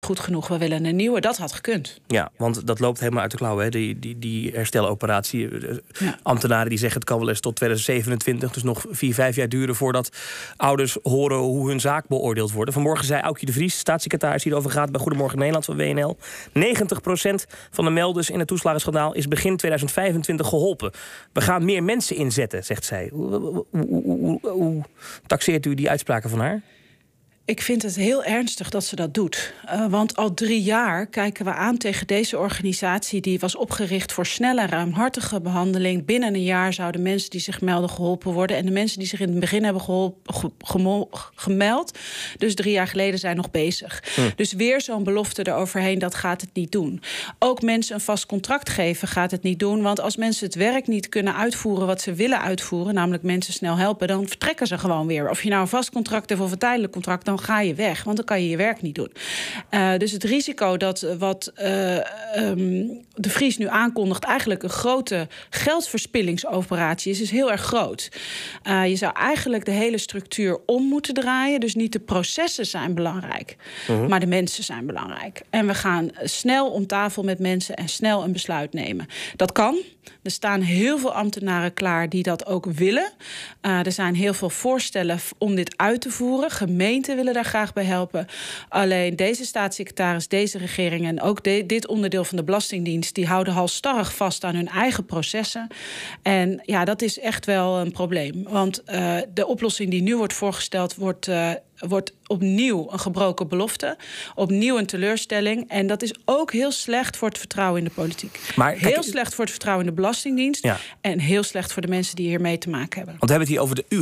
goed genoeg, we willen een nieuwe. Dat had gekund. Ja, want dat loopt helemaal uit de klauwen, hè? Die hersteloperatie. Ambtenaren die zeggen het kan wel eens tot 2027... dus nog 4-5 jaar duren voordat ouders horen hoe hun zaak beoordeeld worden. Vanmorgen zei Aukje de Vries, staatssecretaris die erover gaat bij Goedemorgen Nederland van WNL... 90% van de melders in het toeslagenschandaal is begin 2025 geholpen. We gaan meer mensen inzetten, zegt zij. Hoe taxeert u die uitspraken van haar? Ik vind het heel ernstig dat ze dat doet. Want al 3 jaar kijken we aan tegen deze organisatie... die was opgericht voor snelle, ruimhartige behandeling. Binnen een jaar zouden mensen die zich melden geholpen worden. En de mensen die zich in het begin hebben gemeld... dus 3 jaar geleden zijn nog bezig. Dus weer zo'n belofte eroverheen, dat gaat het niet doen. Ook mensen een vast contract geven gaat het niet doen. Want als mensen het werk niet kunnen uitvoeren wat ze willen uitvoeren... namelijk mensen snel helpen, dan vertrekken ze gewoon weer. Of je nou een vast contract hebt of een tijdelijk contract... dan ga je weg, want dan kan je je werk niet doen. Dus het risico dat wat de Vries nu aankondigt... eigenlijk een grote geldverspillingsoperatie is heel erg groot. Je zou eigenlijk de hele structuur om moeten draaien. Dus niet de processen zijn belangrijk, maar de mensen zijn belangrijk. En we gaan snel om tafel met mensen en snel een besluit nemen. Dat kan. Er staan heel veel ambtenaren klaar die dat ook willen. Er zijn heel veel voorstellen om dit uit te voeren. Gemeenten willen daar graag bij helpen. Alleen deze staatssecretaris, deze regering... en ook dit onderdeel van de Belastingdienst... die houden halstarrig vast aan hun eigen processen. En ja, dat is echt wel een probleem. Want de oplossing die nu wordt voorgesteld... wordt opnieuw een gebroken belofte. Opnieuw een teleurstelling. En dat is ook heel slecht voor het vertrouwen in de politiek. Maar heel slecht voor het vertrouwen in de Belastingdienst. Ja. En heel slecht voor de mensen die hiermee te maken hebben. Want we hebben het hier over de